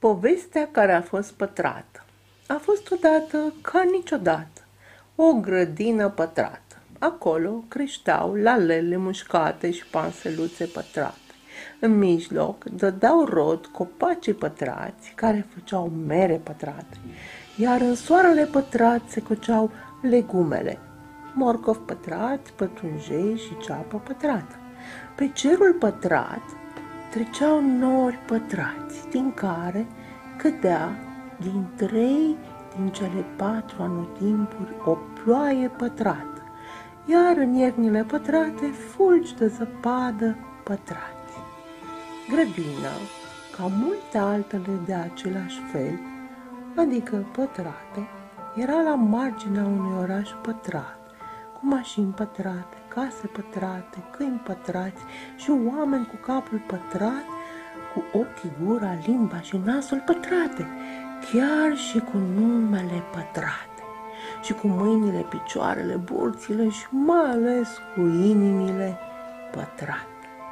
Povestea care a fost pătrată. A fost odată, ca niciodată, o grădină pătrată. Acolo creșteau lalele mușcate și panseluțe pătrate. În mijloc dădeau rod copacii pătrați care făceau mere pătrate, iar în soarele pătrat se coceau legumele, morcovi pătrați, pătrunjei și ceapă pătrată. Pe cerul pătrat treceau nori pătrați, din care cădea din 3 din cele 4 anotimpuri o ploaie pătrată, iar în iernile pătrate fulgi de zăpadă pătrați. Grădina, ca multe altele de același fel, adică pătrate, era la marginea unui oraș pătrat, cu mașini pătrate, case pătrate, câini pătrați și oameni cu capul pătrat, cu ochii, gura, limba și nasul pătrate, chiar și cu numele pătrate, și cu mâinile, picioarele, burțile și mai ales cu inimile pătrate.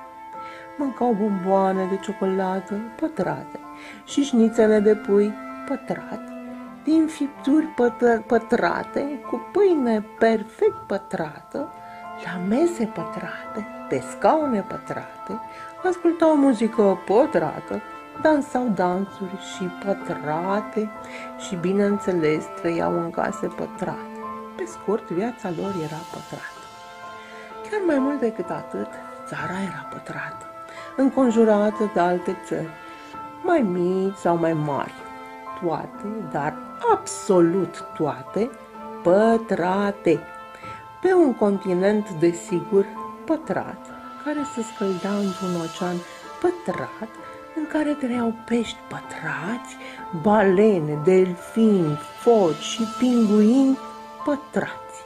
Mâncau bomboane de ciocolată pătrate și șnițele de pui pătrat, din fipturi pătrate, cu pâine perfect pătrată, la mese pătrate, pe scaune pătrate, ascultau muzică pătrată, dansau dansuri și pătrate și, bineînțeles, trăiau în case pătrate. Pe scurt, viața lor era pătrată. Chiar mai mult decât atât, țara era pătrată, înconjurată de alte țări, mai mici sau mai mari, toate, dar absolut toate, pătrate, pe un continent, desigur, pătrat, care se scălda într-un ocean pătrat, în care trăiau pești pătrați, balene, delfini, foci și pinguini pătrați.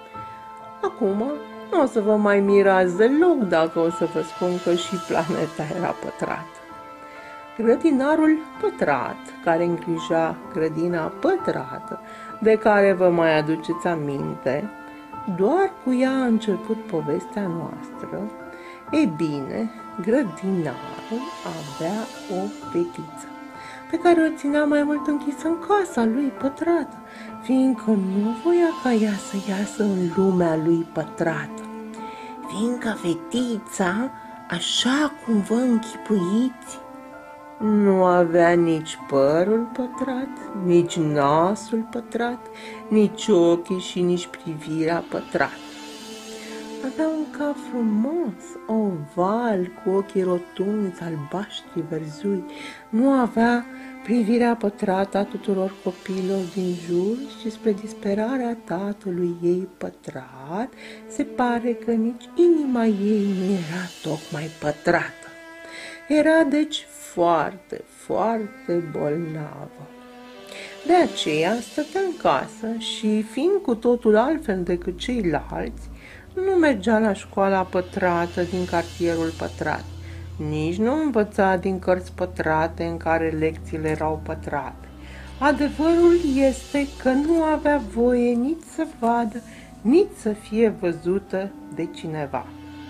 Acum nu o să vă mai mirați deloc dacă o să vă spun că și planeta era pătrată. Grădinarul pătrat, care îngrija grădina pătrată, de care vă mai aduceți aminte, doar cu ea a început povestea noastră. Ei bine, grădinarul avea o fetiță, pe care o ținea mai mult închisă în casa lui pătrată, fiindcă nu voia ca ea să iasă în lumea lui pătrată. Fiindcă fetița, așa cum vă închipuiți, nu avea nici părul pătrat, nici nasul pătrat, nici ochii și nici privirea pătrată. Avea un cap frumos, oval, cu ochii rotunzi, albaștri, verzui. Nu avea privirea pătrată a tuturor copiilor din jur și, spre disperarea tatălui ei pătrat, se pare că nici inima ei nu era tocmai pătrată. Era deci foarte, foarte bolnavă. De aceea stătea în casă și, fiind cu totul altfel decât ceilalți, nu mergea la școala pătrată din cartierul pătrat, nici nu învăța din cărți pătrate în care lecțiile erau pătrate. Adevărul este că nu avea voie nici să vadă, nici să fie văzută de cineva.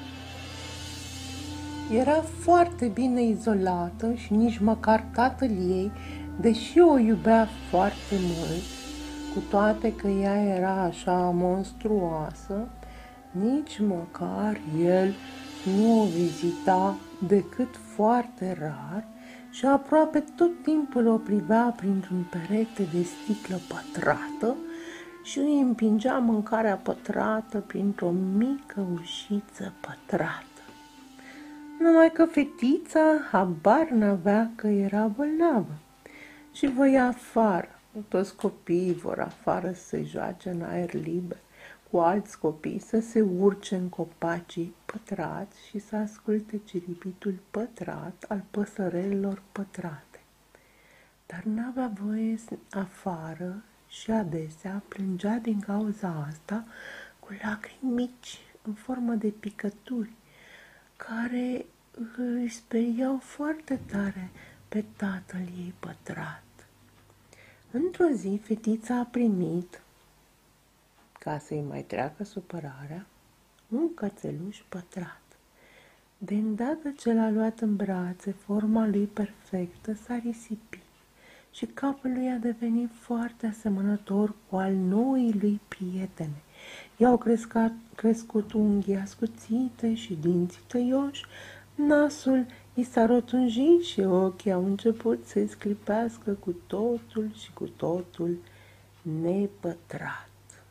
Era foarte bine izolată și nici măcar tatăl ei, deși o iubea foarte mult, cu toate că ea era așa monstruoasă, nici măcar el nu o vizita decât foarte rar și aproape tot timpul o privea printr-un perete de sticlă pătrată și îi împingea mâncarea pătrată printr-o mică ușiță pătrată. Numai că fetița habar n-avea că era bolnavă și voia afară. Toți copiii vor afară să se joace în aer liber cu alți copii, să se urce în copacii pătrați și să asculte ciripitul pătrat al păsărelilor pătrate. Dar n-avea voie afară și adesea plângea din cauza asta cu lacrimi mici în formă de picături, care îi speriau foarte tare pe tatăl ei pătrat. Într-o zi, fetița a primit, ca să-i mai treacă supărarea, un cățeluș pătrat. De îndată ce l-a luat în brațe, forma lui perfectă s-a risipit și capul lui a devenit foarte asemănător cu al noii lui prietene. I-au crescut unghii ascuțite și dinții tăioși, nasul i s-a rotunjit și ochii au început să-i sclipească cu totul și cu totul nepătrat.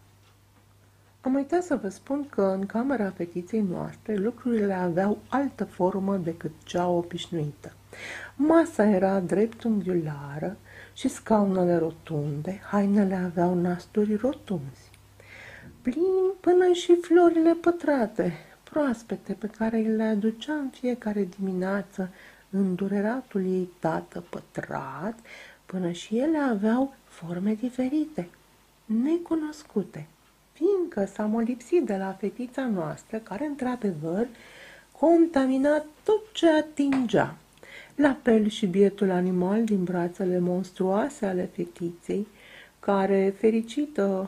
Am uitat să vă spun că în camera fetiței noastre lucrurile aveau altă formă decât cea obișnuită. Masa era dreptunghiulară și scaunele rotunde, hainele aveau nasturi rotunzi, plini până și florile pătrate, proaspete, pe care le aducea în fiecare dimineață îndureratul ei tată pătrat, până și ele aveau forme diferite, necunoscute, fiindcă s-a molipsit de la fetița noastră, care, într-adevăr, contamina tot ce atingea. La fel și bietul animal din brațele monstruoase ale fetiței, care, fericită,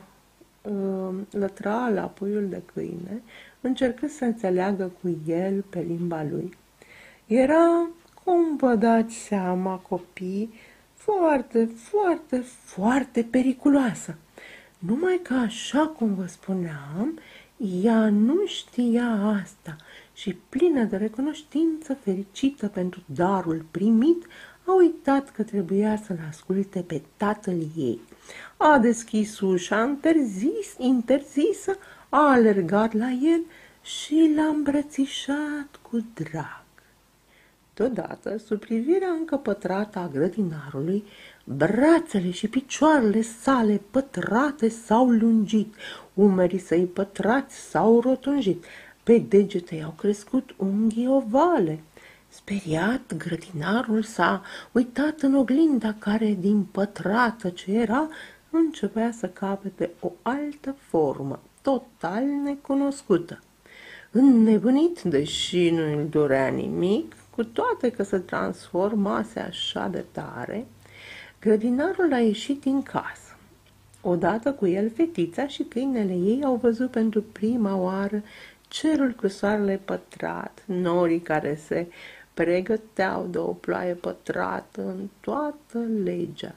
lătra la puiul de câine, încercând să înțeleagă cu el pe limba lui. Era, cum vă dați seama, copii, foarte, foarte, foarte periculoasă. Numai că, așa cum vă spuneam, ea nu știa asta și, plină de recunoștință, fericită pentru darul primit, a uitat că trebuia să-l asculte pe tatăl ei. A deschis ușa interzisă, a alergat la el și l-a îmbrățișat cu drag. Deodată, sub privirea încă pătrată a grădinarului, brațele și picioarele sale pătrate s-au lungit, umerii săi pătrați s-au rotunjit, pe degete i-au crescut unghii ovale. Speriat, grădinarul s-a uitat în oglinda care, din pătrată ce era, începea să capete o altă formă, total necunoscută. Înnebunit, deși nu îl dorea nimic, cu toate că se transformase așa de tare, grădinarul a ieșit din casă. Odată cu el, fetița și câinele ei au văzut pentru prima oară cerul cu soarele pătrat, norii care se pregăteau de o ploaie pătrată în toată legea,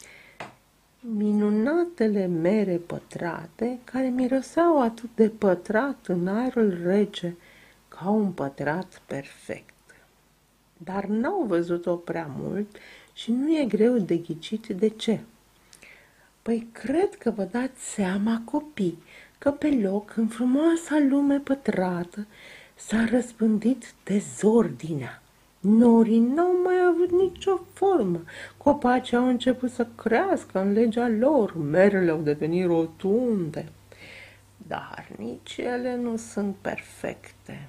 minunatele mere pătrate, care miroseau atât de pătrat în aerul rece, ca un pătrat perfect. Dar n-au văzut-o prea mult și nu e greu de ghicit de ce. Păi cred că vă dați seama, copii, că pe loc, în frumoasa lume pătrată, s-a răspândit dezordinea. Norii n-au mai avut nicio formă, copacii au început să crească în legea lor, merele au devenit rotunde, dar nici ele nu sunt perfecte.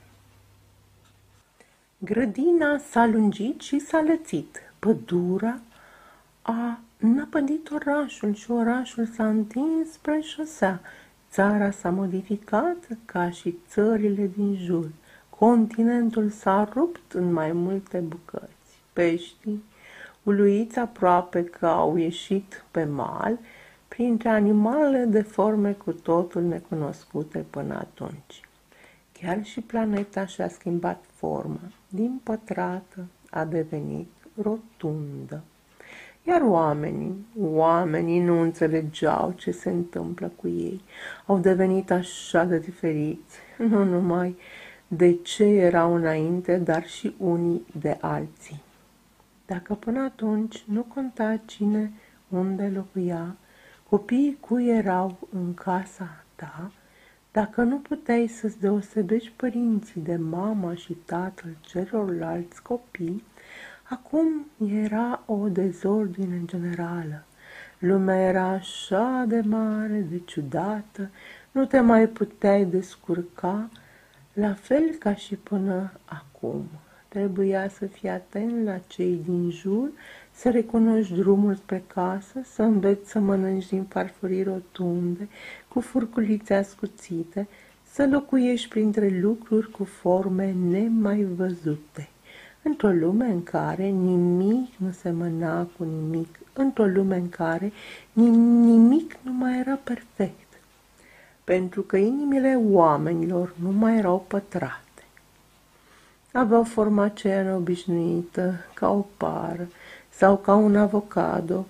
Grădina s-a lungit și s-a lățit, pădurea a năpădit orașul și orașul s-a întins spre șosea. Țara s-a modificat ca și țările din jur. Continentul s-a rupt în mai multe bucăți. Peștii, uluiți aproape că au ieșit pe mal, printre animale de forme cu totul necunoscute până atunci. Chiar și planeta și-a schimbat forma. Din pătrată a devenit rotundă. Iar oamenii nu înțelegeau ce se întâmplă cu ei. Au devenit așa de diferiți, nu numai de ce erau înainte, dar și unii de alții. Dacă până atunci nu conta cine unde locuia, copiii cui erau în casa ta, dacă nu puteai să-ți deosebești părinții de mama și tatăl celorlalți copii, acum era o dezordine generală. Lumea era așa de mare, de ciudată, nu te mai puteai descurca, la fel ca și până acum. Trebuia să fii atent la cei din jur, să recunoști drumul spre casă, să înveți să mănânci din farfurii rotunde, cu furculițe ascuțite, să locuiești printre lucruri cu forme nemai văzute. Într-o lume în care nimic nu semăna cu nimic, într-o lume în care nimic nu mai era perfect, pentru că inimile oamenilor nu mai erau pătrate. Aveau forma aceea neobișnuită, ca o pară sau ca un avocado,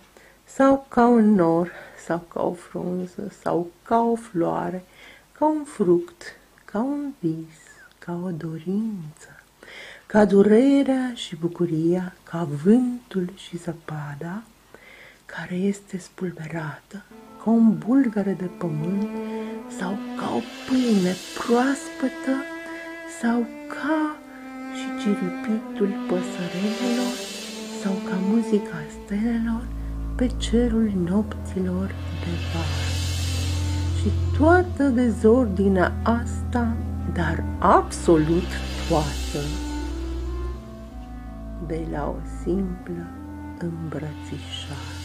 sau ca un nor, sau ca o frunză, sau ca o floare, ca un fruct, ca un vis, ca o dorință, ca durerea și bucuria, ca vântul și zăpada, care este spulberată, ca un bulgăre de pământ, sau ca o pâine proaspătă, sau ca și ciripitul păsărelilor, sau ca muzica stelelor pe cerul nopților de vară. Și toată dezordinea asta, dar absolut toată, de la o simplă îmbrățișare.